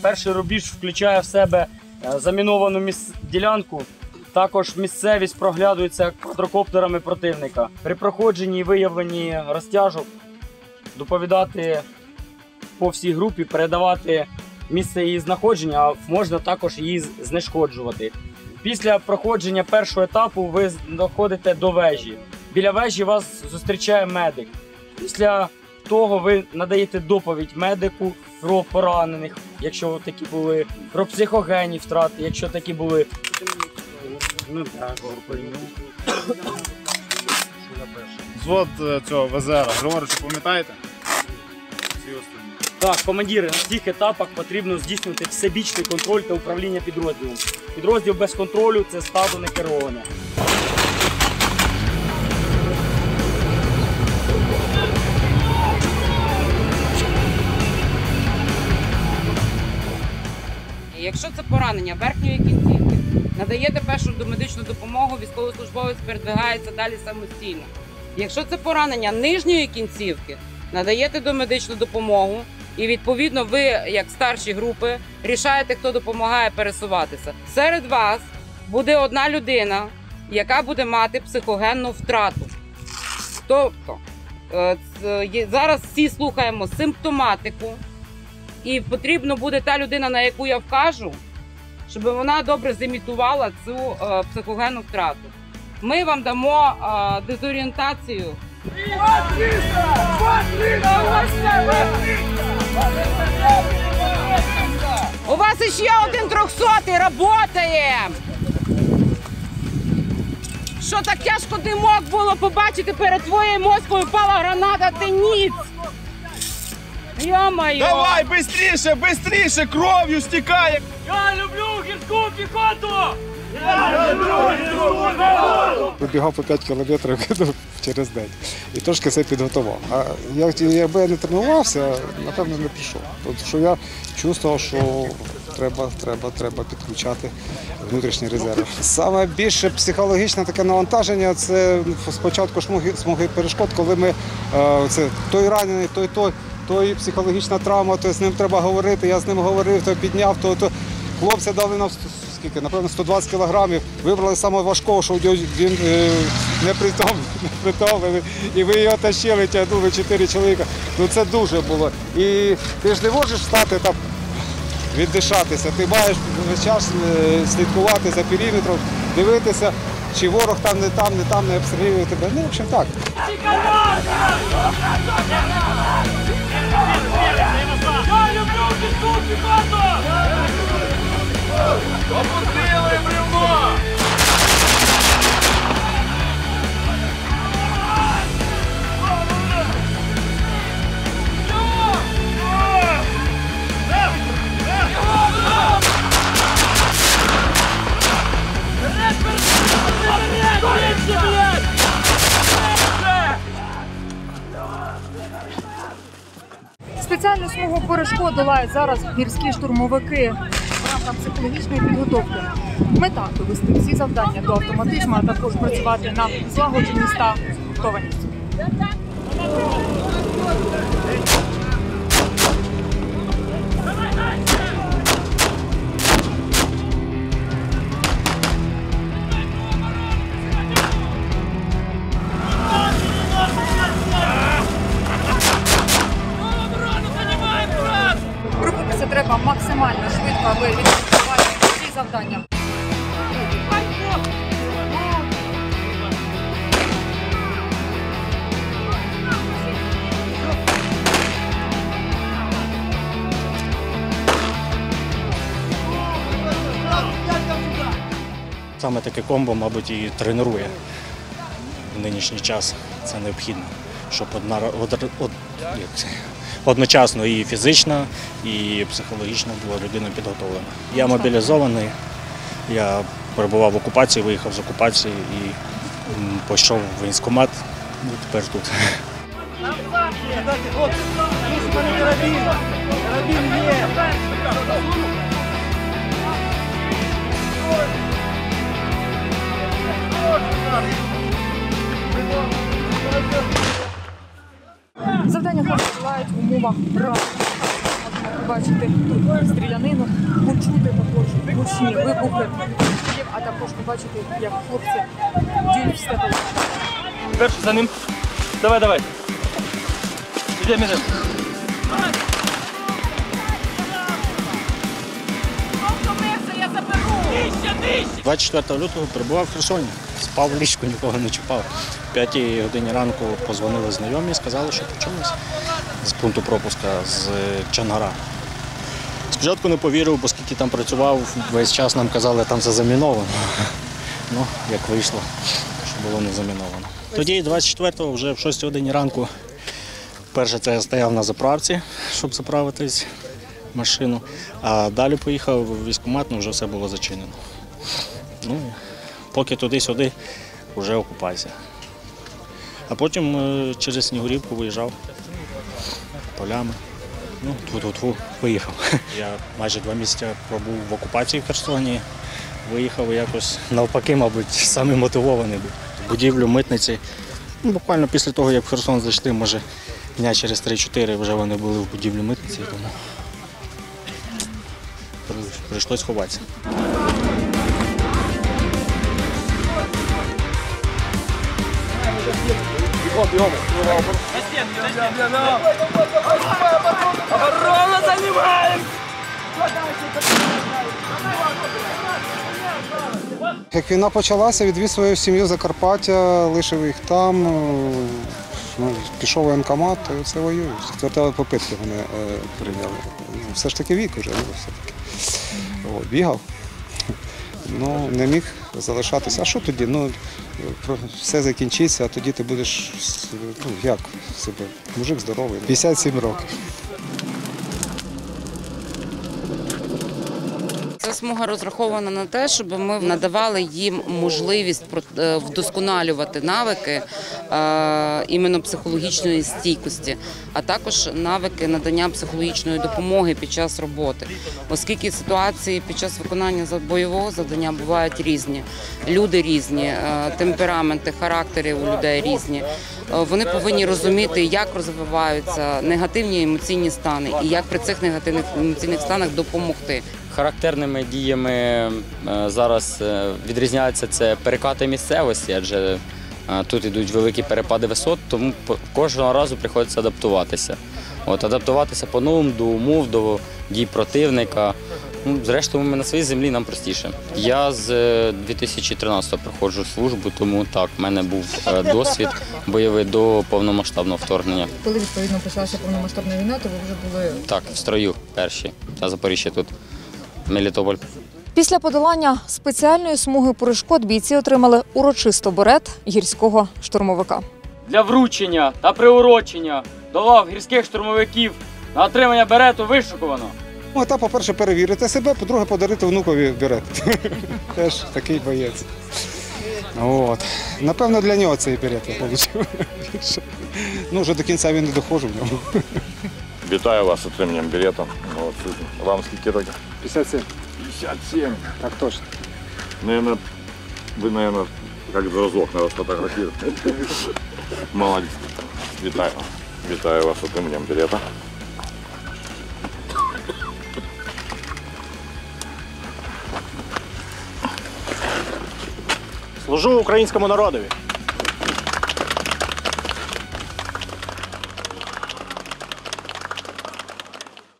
Перший рубіж включає в себе заміновану ділянку. Також місцевість проглядується квадрокоптерами противника. При проходженні і виявленні розтяжок доповідати по всій групі, передавати місце її знаходження, а можна також її знешкоджувати. Після проходження першого етапу ви доходите до вежі. Біля вежі вас зустрічає медик. Після того ви надаєте доповідь медику про поранених, якщо такі були, про психогенні втрати, якщо такі були. Взвод цього ВЗР, Григорич, пам'ятаєте? Всі останні. Так, командири, на цих етапах потрібно здійснювати всебічний контроль та управління підрозділом. Підрозділ без контролю – це стадо не кероване. Якщо це поранення верхньої кінцівки, надаєте першу домедичну допомогу, військовослужбовець передвигається далі самостійно. Якщо це поранення нижньої кінцівки, надаєте домедичну допомогу і, відповідно, ви, як старші групи, рішаєте, хто допомагає пересуватися. Серед вас буде одна людина, яка буде мати психогенну втрату. Тобто, зараз всі слухаємо симптоматику, і потрібно буде та людина, на яку я вкажу, щоб вона добре зімітувала цю психогенну втрату. Ми вам дамо дезорієнтацію. У вас ще один 300-й працює! Що так тяжко димок було побачити, перед твоєю мозкою впала граната, ти ніц! Йо-моє! Давай, быстріше, быстріше, кров'ю стікає! Я люблю гірську піхоту! Вибігав по 5 кілометрів через день і трошки це підготував. А якби я не тренувався, напевно, не прийшов. Тому що я чувствував, що треба підключати внутрішні резерви. Саме більше психологічне таке навантаження – це спочатку смуги перешкод, коли ми той ранений, той психологічна травма, то з ним треба говорити, я з ним говорив, то підняв, то хлопці дали нам скільки, напевно, 120 кілограмів, вибрали самого важкого, що він непритомний, і ви його тащили, тягнули 4 чоловіка. Ну це дуже було. І ти ж не можеш встати там, віддишатися, ти маєш весь час слідкувати за периметром, дивитися, чи ворог там, не обстрілює тебе. Ну, в общем, так. Я люблю гірську піхоту! Опустили бревно! Спеціальну смугу перешкод долають зараз гірські штурмовики в рамках психологічної підготовки. Мета – довести всі завдання до автоматизму, а також працювати на злагодженість та гуртованість. Рухатися треба максимально швидко, аби відпрацювати всі завдання. Саме таке комбо, мабуть, і тренує в нинішній час. Це необхідно, щоб одночасно і фізично, і психологічно була людина підготовлена. Я мобілізований, я перебував в окупації, виїхав з окупації і пішов в військкомат, і тепер тут. Завдання хлопці долають в умовах разом. бачите тут стрілянину, почути також гучні вибухи, а також ви бачите, як хлопці діють в степу. Перший за ним. Давай, давай. Ідемо, ідемо. 24 лютого перебував в Херсоні. Спав в ліжку, нікого не чіпав. О 5 годині ранку позвонили знайомі і сказали, що почалося з пункту пропуска з Чонгара. Спочатку не повірив, бо скільки там працював, весь час нам казали, там все заміновано. Ну, як вийшло, що було не заміновано. Тоді 24-го, вже в 6 годині ранку, перше це я стояв на заправці, щоб заправитись в машину, а далі поїхав в військкомат, ну вже все було зачинено. Ну, поки туди-сюди, вже окупація. А потім через Снігурівку виїжджав полями. Ну, тьфу-тьфу-тьфу, виїхав. Я майже 2 місяці пробув в окупації в Херсоні, виїхав якось навпаки, мабуть, самий мотивований був. Будівлю митниці, ну, буквально після того, як в Херсон зайшли, може, дня через 3-4 вже вони були в будівлі митниці, тому прийшлось ховатися. Оборону займаємо! Як війна почалася, відвіз свою сім'ю в Закарпаття, лишив їх там, ну, пішов в воєнкомат, і це воюю. З 4-го попитки мене прийняли. Все ж таки вік вже, все-таки. Бігав, ну, не міг залишатися. А що тоді? Ну, все закінчиться, а тоді ти будеш, ну, як себе, мужик здоровий, 57 років. Ця смуга розрахована на те, щоб ми надавали їм можливість вдосконалювати навики іменно психологічної стійкості, а також навики надання психологічної допомоги під час роботи. Оскільки ситуації під час виконання бойового завдання бувають різні, люди різні, темпераменти, характери у людей різні. Вони повинні розуміти, як розвиваються негативні емоційні стани і як при цих негативних емоційних станах допомогти. Характерними діями зараз відрізняються це перекати місцевості, адже тут йдуть великі перепади висот, тому кожного разу приходиться адаптуватися. Адаптуватися по-новому до умов, до дій противника. Ну, зрештою, ми на своїй землі, нам простіше. Я з 2013-го проходжу службу, тому так, в мене був досвід бойовий до повномасштабного вторгнення. Коли, відповідно, почалася повномасштабна війна, то ви вже були... Так, в строю перші, на Запоріжжя тут, Мелітополь. Після подолання спеціальної смуги перешкод бійці отримали урочисто берет гірського штурмовика. Для вручення та приурочення до лав гірських штурмовиків на отримання берету вишукувано. Мета, по-перше, перевірити себе, по-друге, подарити внукові берет. Теж такий боєць. Напевно, для нього цей берет я отримав. Ну, вже до кінця він не доходжу в ньому. Вітаю вас з отриманням берета. Вам скільки років? 57. 57. Так точно. Наверное, вы, наверное, как зразок надо сфотографировать. Молодец. Вітаю. Вітаю вас з отриманням берета. Служу українському народові.